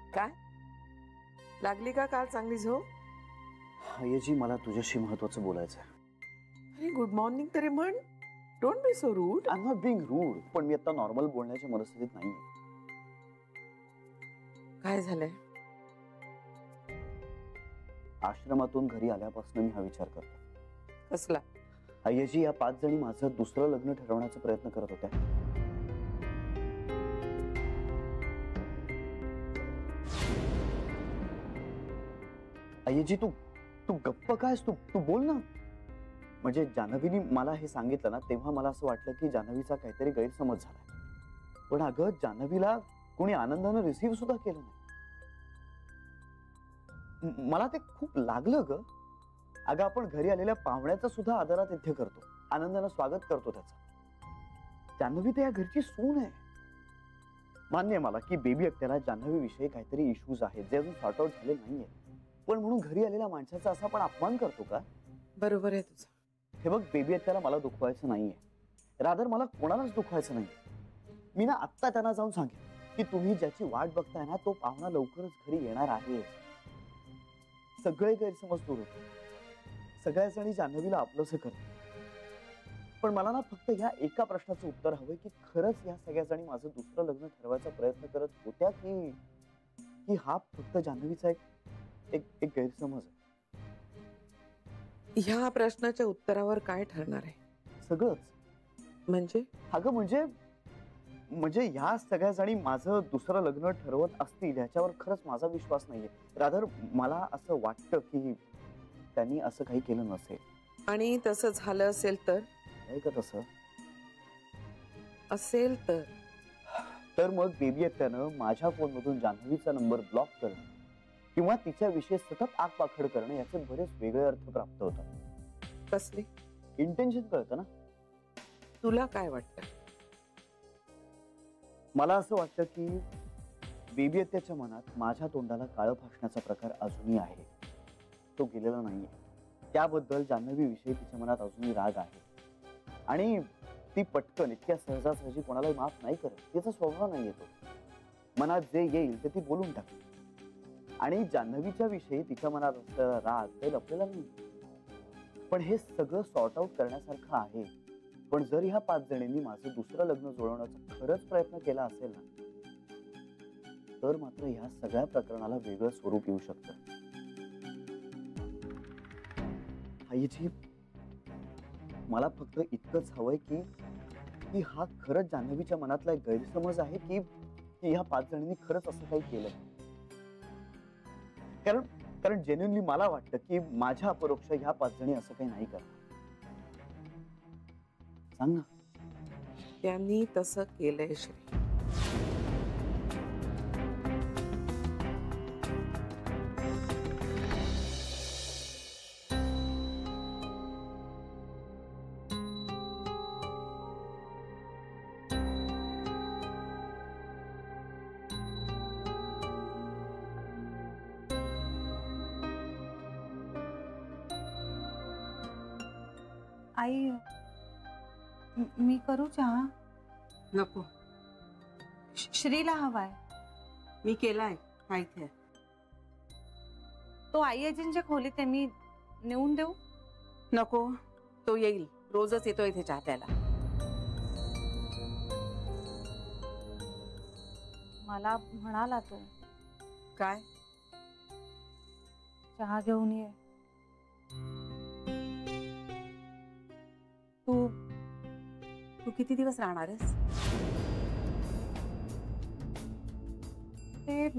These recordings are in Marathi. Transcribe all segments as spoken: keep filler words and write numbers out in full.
काय लागली का काल चांगली झोप? आयजी मला तुझ्याशी महत्त्वाचं बोलायचं आहे. अरे गुड मॉर्निंग तरी म्हण. Don't be so rude. I am not being rude, पण मी आता नॉर्मल बोलण्याच्या मनस्थितीत नाहीये. काय झालंय? आश्रमातून घरी आल्यापासून मी हा विचार करतो. कसला? आयजी या पाच जणी माझं दुसरं लग्न ठरवण्याचा प्रयत्न करत होत्या. आयजी तू तू गप्प कायस? तू तू बोल ना. म्हणजे जान्हवीने मला हे सांगितलं ना तेव्हा मला असं वाटलं की जान्हवीचा काहीतरी गैरसमज झालाय. पण अगं जान्हवीला कोणी आनंदानं रिसीव्ह सुद्धा केलं नाही. मला ते खूप लागलं ग. अगं आपण घरी आलेल्या पाहुण्याचं सुद्धा आदरातिथ्य करतो, आनंदानं स्वागत करतो त्याचं. जान्हवी तर या घरची सून आहे. मान्य आहे मला की बेबी अत्याला जान्हवी विषयी काहीतरी इश्यूज आहेत जे अजून सॉर्ट आउट झाले नाहीये. पण म्हणून घरी आलेल्या माणसाचा असा आपण अपमान करतो का? बरोबर आहे तुझं. हे बघ बेबी अत्याला मला दुखवायचं नाहीये, रादर मला कोणालाच दुखवायचं नाही. मी ना आत्ता त्यांना जाऊन सांगेन की तुम्ही ज्याची वाट बघताय ना तो पाहुणा लवकरच घरी येणार आहे. सगळे गैरसमज दूर होते, सगळ्या जणी जान्हवीला आपलंसं करतात. पण मला ना फक्त ह्या एका प्रश्नाचं उत्तर हवंय की खरंच ह्या सगळ्या जणी माझं दुसरं लग्न ठरवायचा प्रयत्न करत होत्या की की हा फक्त जान्हवीचा एक एक, एक गैरसमज आहे. ह्या प्रश्नाच्या उत्तरावर काय ठरणार आहे? सगळंच. म्हणजे? अगं म्हणजे म्हणजे ह्या सगळ्या जणी माझं दुसरं लग्न ठरवत असतील ह्याच्यावर खरंच माझा विश्वास नाहीये. रादर मला असं वाटतं की त्यांनी असं काही केलं नसेल. आणि तसं झालं असेल तर? नाही का तसं असेल तर तर मग बेबी त्यानं माझ्या फोन मधून जान्हवीचा नंबर ब्लॉक करणं किंवा तिच्याविषयी सतत आगपाखड करणं याचे बरेच वेगळे अर्थ प्राप्त होतात. कसले? इंटेन्शन कळतं ना. तुला काय वाटतं? मला असं वाटतं की बेबी अत्याच्या मनात माझ्या तोंडाला काळं फासण्याचा प्रकार अजूनही आहे. तो गेलेला नाहीये. त्याबद्दल जान्हवी विषयी तिच्या मनात अजूनही राग आहे आणि ती पटकन इतक्या सहजासहजी कोणालाही माफ नाही करत. तिचा स्वभाव नाही येतो. मनात जे येईल ते ती बोलून टाकते. आणि जान्हवीच्या विषयी तिच्या मनात असलेला राग ते लपलेला नाही. पण हे सगळं सॉर्ट आउट करण्यासारखं आहे. पण जर ह्या पाच जणींनी माझं दुसरं लग्न जुळवण्याचा खरंच प्रयत्न केला असेल ना तर मात्र ह्या सगळ्या प्रकरणाला वेगळं स्वरूप येऊ शकतं. आईजी मला फक्त इतकंच हवंय की की हा खरंच जान्हवीच्या मनातला एक गैरसमज आहे की ह्या पाच जणींनी खरंच असं काही केलंय. कारण कारण जेन्युइनली मला वाटतं की माझ्या अपरोक्ष ह्या पाच जणी असं काही नाही करणार. सांग ना. त्यांनी तसं केलंय श्री. आई मी करू चहा? नको. श्रीला हवाय. मी केलाय. माहिती आहे. तो आई आजींच्या खोलीत आहे, मी नेऊन देऊ? नको. तो येईल. रोजच येतो इथे चहा प्यायला. मला म्हणाला तो. काय? चहा घेऊन ये. तू तू किती दिवस राहणार आहेस? ते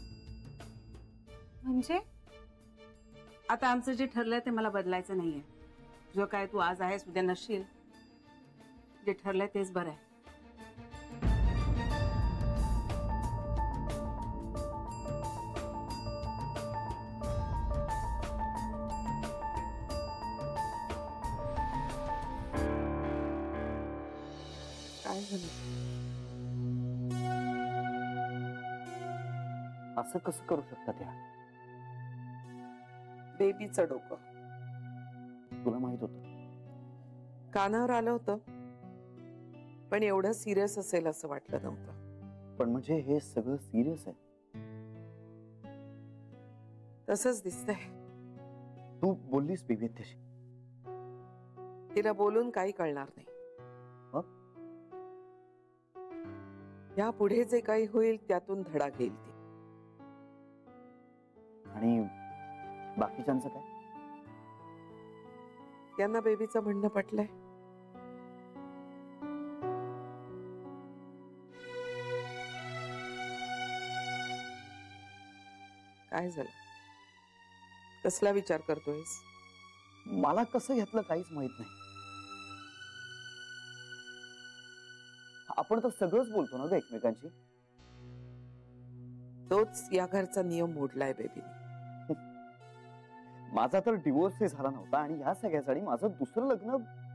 म्हणजे आता आमचं जे ठरलंय ते मला बदलायचं नाहीये. जो काय तू आज आहेस उद्या नसशील. जे ठरलंय तेच बरं आहे. काय झालं? असं कसं करू शकतात त्या? बेबीचं डोकं. तुला माहित होतं? कानावर आलं होतं पण एवढं सिरियस असेल असं वाटलं नव्हतं. पण म्हणजे हे सगळं सिरियस आहे. तसंच दिसतंय. तू बोललीस बेबीत्याशी? तिला बोलून काही कळणार नाही. मग? या पुढे जे काही होईल त्यातून धडा घेईल ती. आणि बाकीच्यांचं काय? त्यांना बेबीचं म्हणणं पटलंय. काय झालं? कसला विचार करतोयस? मला कसं घेतलं काहीच माहित नाही. आपण तर सगळंच बोलतो ना ग एकमेकांशी. तोच या घरचा नियम मोडलाय बेबीने. माझा तर डिवोर्सही झाला नव्हता आणि ह्या सगळ्यासाठी माझं दुसरं लग्न.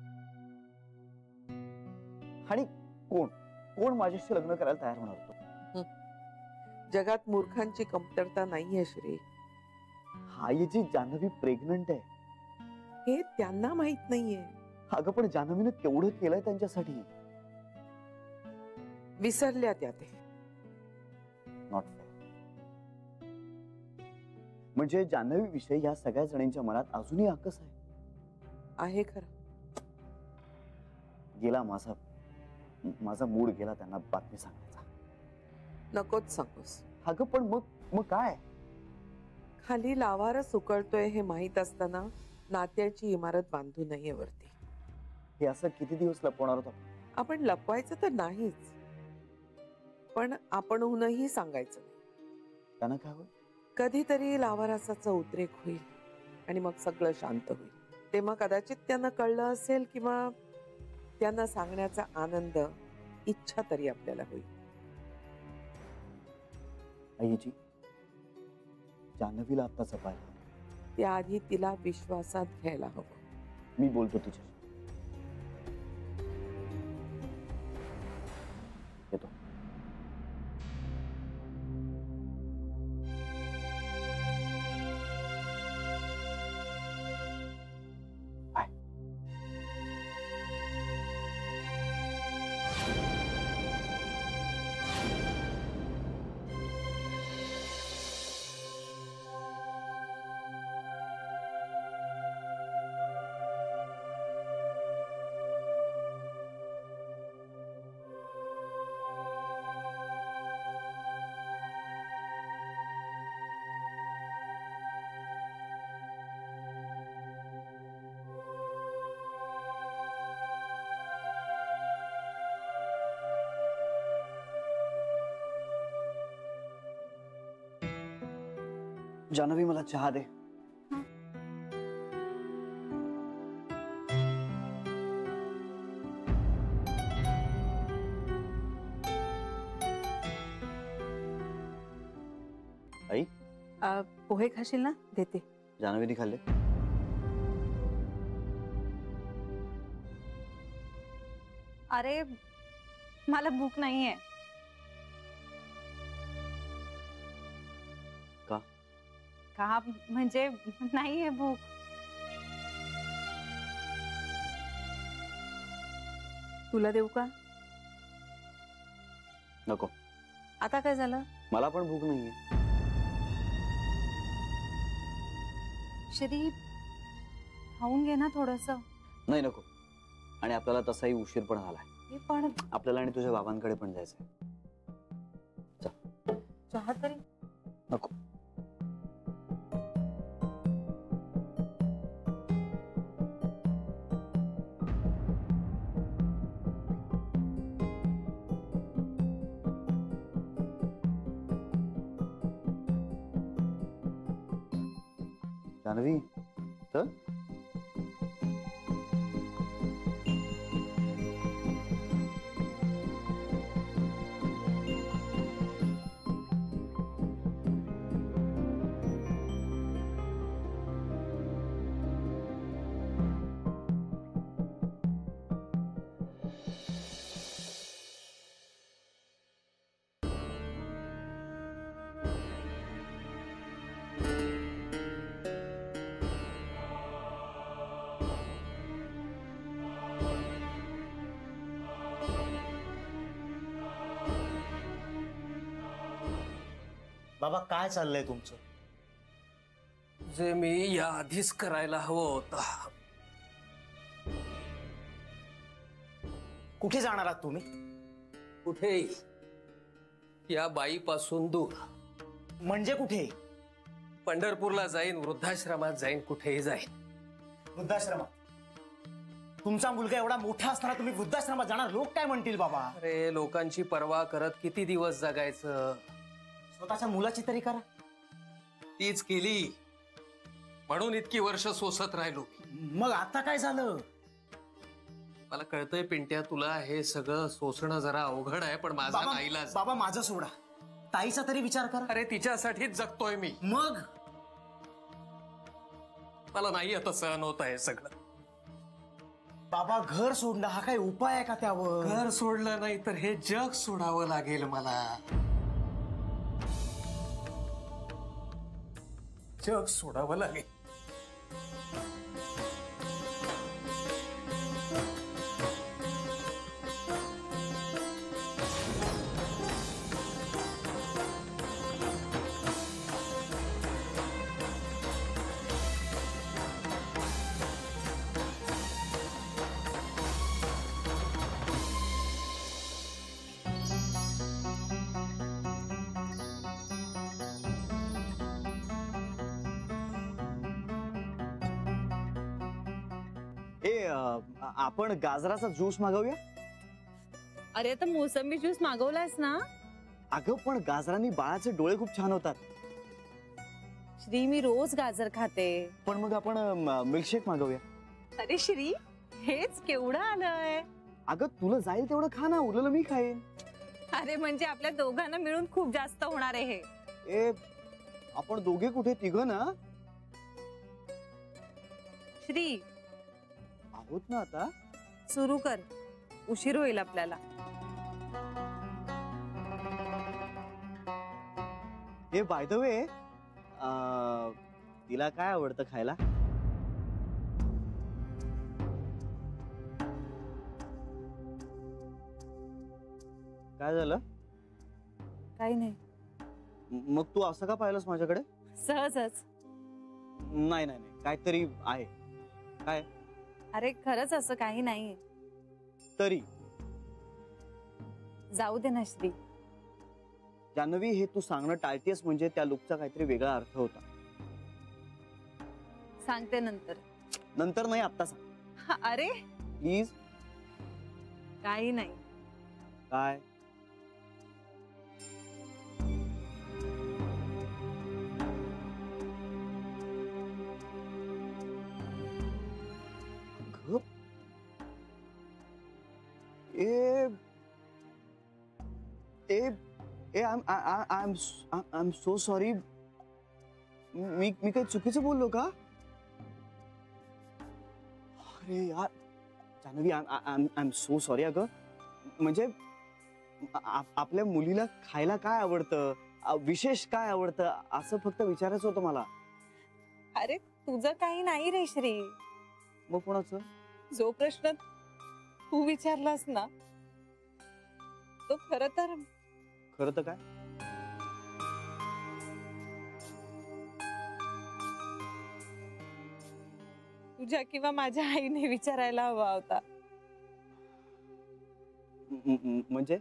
आणि कोण कोण माझ्याशी लग्न करायला तयार होणार होतं? जगात मूर्खांची कमतरता नाहीये श्री. हा ये जी जान्हवी प्रेग्नंट आहे हे त्यांना माहित नाहीये. अगं पण जान्हवीने तेवढं केलंय त्यांच्यासाठी. विसरल्या त्या ते. Not fair. म्हणजे जान्हवी विषयी या सगळ्या जणांच्या मनात अजूनही आकस आहे. आहे खरं. गेला माझा माझा मूड गेला त्यांना बातमी सांगायचा. नकोच सांगूस. अगं पण मग मग काय? खाली लावारच उकळतोय हे माहित असताना नात्याची इमारत बांधू नये वरती. हे असं किती दिवस लपवणार होतं? आपण लपवायचं तर नाहीच, पण आपणहूनही सांगायचं नाही. त्यांना काय होईल? कधीतरी लावारसाचा उद्रेक होईल आणि मग सगळं शांत होईल. तेव्हा कदाचित त्यांना कळलं असेल किंवा त्यांना सांगण्याचा आनंद, इच्छा तरी आपल्याला होईल. आईजी, जान्हवीला आता जपायला. त्याआधी तिला विश्वासात घ्यायला हवं. मी बोलतो तिच्याशी. येतो. बाय. जान्हवी, मला चहा दे. आई, अ, पोहे खाशील ना? देते. जान्हवीने खाल्ले? अरे मला भूक नाहीये. का? का म्हणजे नाहीये भूक. तुला देऊ का? नको. आता काय झालं? मला पण भूक नाहीये. श्री, खाऊन घे ना थोडस. नाही, नको. आणि आपल्याला तसाही उशीर पण झालाय. हे पण आपल्याला आणि तुझ्या बाबांकडे पण जायचंय. चहा तरी नको. जान्हवी, तर बाबा, काय चाललंय तुमचं? जे मी या आधीच करायला हवं होतं. कुठे जाणार आहात तुम्ही? कुठेही, या बाईपासून दूर. म्हणजे कुठे? पंढरपूरला जाईन, वृद्धाश्रमात जाईन, कुठेही जाईन. वृद्धाश्रमात? तुमचा मुलगा एवढा मोठा असताना तुम्ही वृद्धाश्रमात जाणार? लोक काय म्हणतील बाबा? अरे, लोकांची पर्वा करत किती दिवस जगायचं? स्वतःच्या मुलाची तरी करा. तीच केली म्हणून इतकी वर्ष सोसत राहिलो. मग आता काय झालं? मला कळतंय पिंट्या, तुला हे सगळं सोसणं जरा अवघड आहे, पण माझा बाबा, नाईलाज. बाबा माझं सोडा, ताईचा तरी विचार करा. अरे, तिच्यासाठीच जगतोय मी. मग मला नाही आता सहन होत आहे सगळं. बाबा, घर सोडणं हा काही उपाय आहे का त्यावर? घर सोडलं नाही तर हे जग सोडावं लागेल मला. जग सोडावं लागेल. ए अ, आपण गाजराचा ज्यूस मागवूया. अरे आता मोसंबी ज्यूस मागवलायस ना? अगं पण गाजरांनी बाळाचे डोळे खूप छान होतात. श्री, मी रोज गाजर खाते. पण मग आपण मिल्कशेक मागवूया. अरे श्री, हेच केवढं आलंय. अगं तुला जाईल तेवढं खा ना, उरलेलं मी खाईन. अरे म्हणजे आपल्या दोघांना मिळून खूप जास्त होणार आहे हे. ए आपण दोघे कुठे, तिघं ना श्री? आहोत ना आता. सुरू कर, उशीर होईल आपल्याला. हे बाय द वे, तिला काय आवडतं खायला? काय झालं? काही नाही. मग तू असं का पाहिलंस माझ्याकडे? सहजच. नाही नाही नाही, काहीतरी आहे. काय? अरे खरंच असं काही नाही. तरी जाऊ दे ना श्री. जान्हवी, हे तू सांगणं टाळतेस म्हणजे त्या लुकचा काहीतरी वेगळा अर्थ होता. सांगते नंतर. नंतर नाही, आत्ता सांग अरे प्लीज. काही नाही. काय? ए ए ए I I am I am so sorry. मी मी काही चुकीचं बोललो का? अरे यार Janhavi, I I am so sorry. अगं म्हणजे आपल्या मुलीला खायला काय आवडतं, विशेष काय आवडतं, असं फक्त विचारायचं होतं मला. अरे तुझं काही नाही रे श्री. मग कोणाचं? जो प्रश्न तू विचारलास ना, तो खरं तर खरं तर काय? तुझ्या किंवा माझ्या आईने विचारायला हवा होता. म्हणजे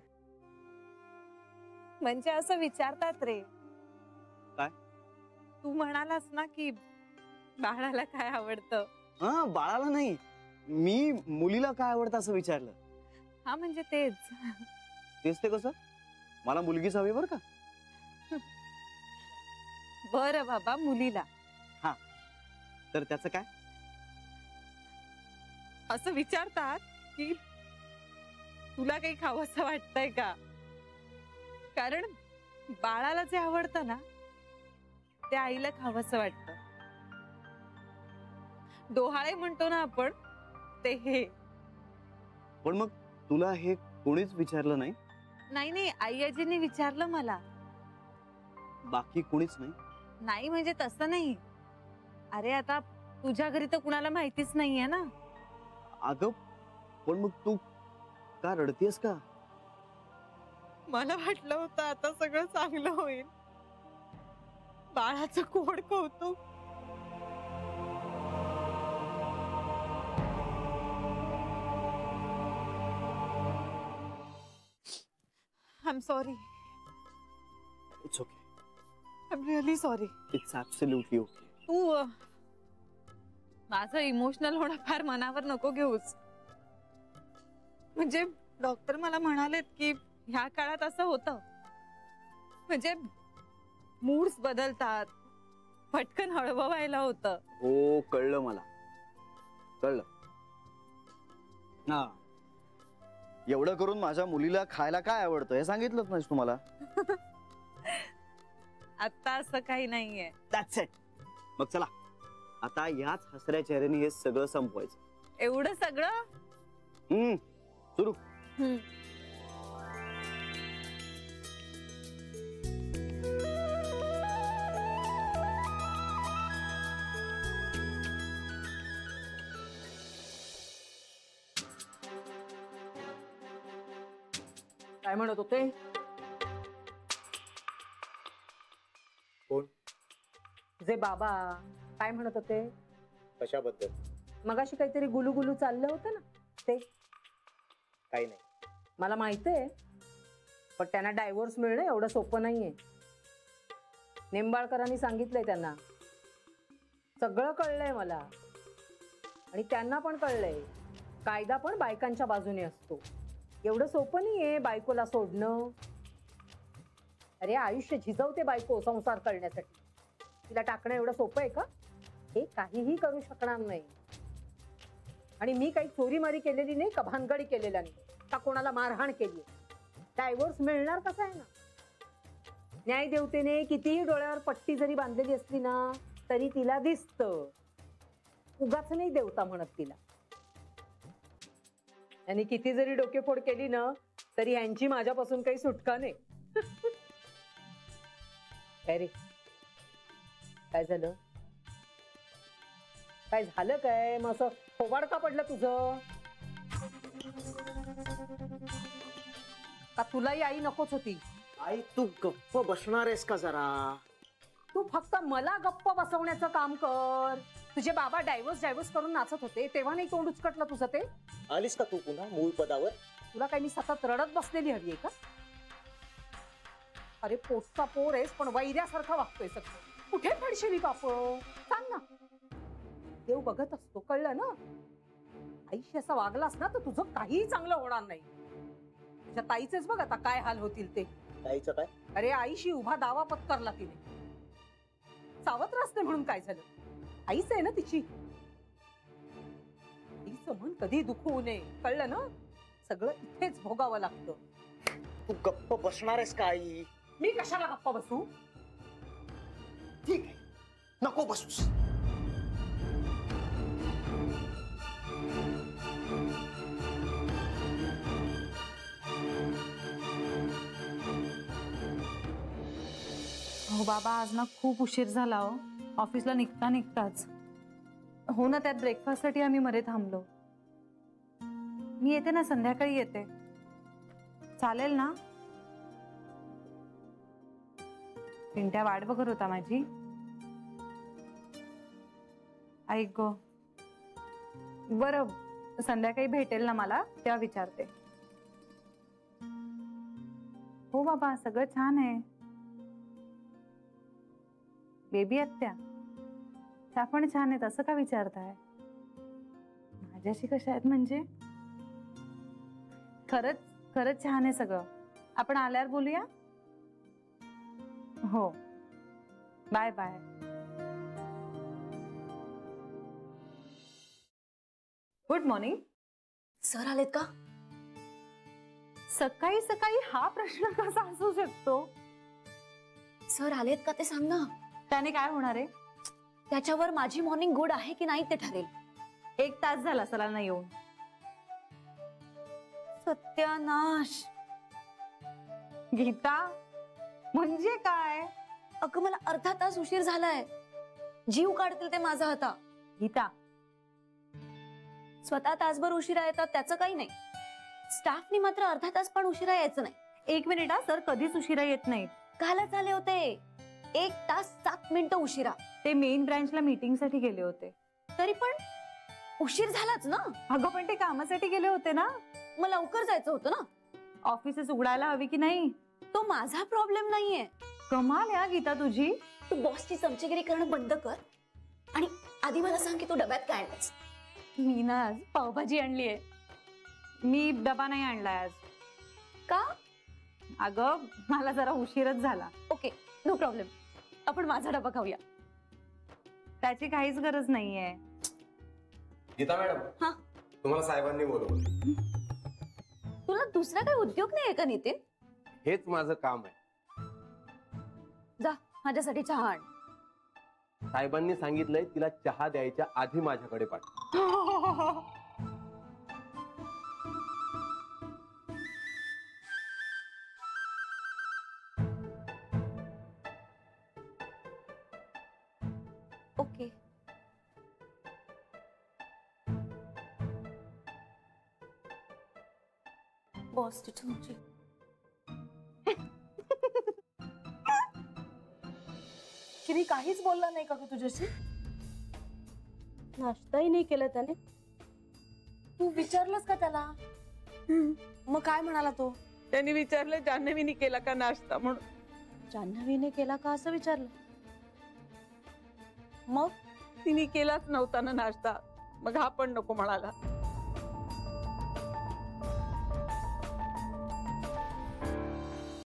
म्हणजे असं विचारतात रे. काय? तू म्हणालास ना की बाळाला काय आवडतं. हा, बाळाला नाही, मी मुलीला काय आवडतं असं विचारलं. हा म्हणजे तेच. तेच ते कसं? मला मुलगीच हवी बरं का. बरं बाबा, मुलीला. हा, तर त्याचं काय? असं विचारतात की तुला काही खावंसं वाटतंय का? कारण बाळाला जे आवडतं ना, ते आईला खावंसं वाटतं. डोहाळे म्हणतो ना आपण, ते हे. पण मग तुला हे कोणीच विचारलं नाही? नाही नाही, आई आजीने विचारलं मला. बाकी कोणीच नाही? नाही म्हणजे तसं नाही. अरे आता तुझ्या घरी तर कुणाला माहितीच नाहीये ना. अगं पण मग तू का रडतेस का? मला वाटलं होतं आता सगळं चांगलं होईल. बाळाचं कोड कौतुक am sorry. It's okay. I am really sorry. It's absolutely okay. तू अ, माझं इमोशनल होणं फार मनावर नको घेऊस. म्हणजे डॉक्टर मला म्हणालेत की ह्या काळात असं होतं, म्हणजे मूड्स बदलतात, पटकन हळवं व्हायला होतं. हो कळलं मला, कळलं. हा एवढं करून माझ्या मुलीला खायला काय आवडतं हे सांगितलंच नाहीस तुम्हाला. आता असं काही नाहीये. That's it. मग चला आता याच हसऱ्या चेहऱ्याने हे सगळं संपवायचं. एवढं सगळं. हम्म सुरू. हम्म. काय म्हणत होते? कोण? तुझे बाबा काय म्हणत होते? कशाबद्दल? मगाशी काहीतरी गुलुगुलू चाललं होतं ना ते. काही नाही. मला माहितीये, पण त्यांना डायव्होर्स मिळणं एवढं सोपं नाहीये. निंबाळकरांनी सांगितलंय त्यांना. सगळं कळलंय मला, आणि त्यांना पण कळलंय कायदा पण बायकांच्या बाजूने असतो. एवढं सोपं नाहीये बायकोला सोडणं. अरे आयुष्य झिजवते बायको संसार करण्यासाठी. तिला टाकणं एवढं सोपं आहे का? हे काहीही करू शकणार नाही. आणि मी काही चोरीमारी केलेली नाही का, भानगडी केलेला नाही का, कोणाला मारहाण केली. डायव्होर्स मिळणार कसा आहे ना. न्यायदेवतेने कितीही डोळ्यावर पट्टी जरी बांधलेली असली ना तरी तिला दिसतं. उगाच नाही देवता म्हणत तिला. आणि किती जरी डोकेफोड केली ना तरी यांची माझ्यापासून काही सुटका नाही. काय रे, काय झालं? काय झालं काय? मग असं फोबाड का पडलं तुझं? का तुलाही आई नकोच होती? आई तू गप्प बसणार आहेस का जरा? तू फक्त मला गप्प बसवण्याचं काम कर. तुझे बाबा डायव्होर्स डायव्होर्स करून नाचत होते तेव्हा नाही तोंड उचकटलं तुझं ते? आलीस का तू पुन्हा मूळ पदावर? तुला काही मी सतत रडत बसलेली हवी आहे का? अरे पोटचा पोर आहेस पण वैऱ्यासारखं वागतोय सगळं. कुठे पडशील बाप? सांग ना. देव बघत असतो, कळलं ना? आईशी असं वागलास ना तर तुझं काहीही चांगलं होणार नाही. तुझ्या ताईचेच बघ आता काय हाल होतील ते. ताईचं काय? अरे आईशी उभा दावा पत्करला तिने. सावत्र असते म्हणून काय झालं? आईच आहे ना तिची. आईचं मन कधी दुखवू नये, कळलं ना? सगळं इथेच भोगावं लागतं. तू गप्प बसणार आहेस का आई? मी कशाला गप्पा बसू? ठीक आहे, नको बसूस. हो बाबा, आज ना खूप उशीर झाला हो. ऑफिसला निघता निघताच. हो ना, त्यात ब्रेकफास्ट साठी आम्ही मध्ये थांबलो. मी येते ना, संध्याकाळी येते. चालेल ना? पिंट्या वाट बघत होता माझी. ऐक गो, बरं संध्याकाळी भेटेल ना मला तेव्हा विचारते. हो बाबा, सगळं छान आहे. बेबी आत्या त्या पण छान आहेत, असं का विचारताय? माझ्याशी कशा आहेत म्हणजे? खरंच खरंच छान आहे सगळं. आपण आल्यावर बोलूया. हो, bye bye. Good morning. Sir आलेत का? सकाळी सकाळी हा प्रश्न कसा असू शकतो? सर आलेत का ते सांग ना. त्याने काय होणार आहे? त्याच्यावर माझी मॉर्निंग गुड आहे की नाही ते ठरेल. एक तास झाला सला नाही येऊन. सत्यानाश. गीता म्हणजे काय? अगं मला अर्धा तास उशीर झालाय. जीव काढतील ते माझा आता. गीता, स्वतः तासभर उशिरा येतात त्याचं काही नाही. स्टाफनी मात्र अर्धा तास पण उशिरा यायचं नाही. एक मिनिट हा, सर कधीच उशिरा येत नाहीत. कालच आले होते एक तास सात मिनिटं उशिरा. ते मेन ब्रांचला मीटिंग साठी गेले होते. तरी पण उशीर झालाच ना. अगं पण ते कामासाठी गेले होते ना. मग लवकर जायचं होतं ना. ऑफिसेस उघडायला हवी की नाही? तो माझा प्रॉब्लेम नाहीये. कमाल या गीता तुझी. तू बॉसची चमचेगिरी करणं बंद कर आणि आधी मला सांग की तू डब्यात काय आणलंस. मी ना आज पावभाजी आणलीये. मी डबा नाही आणलाय आज. का? अगं मला जरा उशीरच झाला. Okay, no problem. आपण माझा डबा खाऊया. त्याची काहीच गरज नाहीये. गीता मॅडम, हा? तुम्हाला साहेबांनी बोलवलं. तुला दुसरा काही उद्योग नाहीये का नितीन? हेच माझं काम आहे. जा माझ्यासाठी चहा आण. साहेबांनी सांगितलंय तिला चहा द्यायच्या आधी माझ्याकडे पाठव. ओके. बॉसची चमची. किरी काहीच बोलला नाही का ग तुझ्याशी? नाश्ताही नाही केला त्याने. तू विचारलंस का त्याला? मग काय म्हणाला तो? त्यांनी विचारलं जान्हवीने केला का नाश्ता म्हणून. जान्हवीने केला का असं विचारलं? मग तिने केलाच नव्हता ना नाश्ता, मग हा पण नको म्हणाला.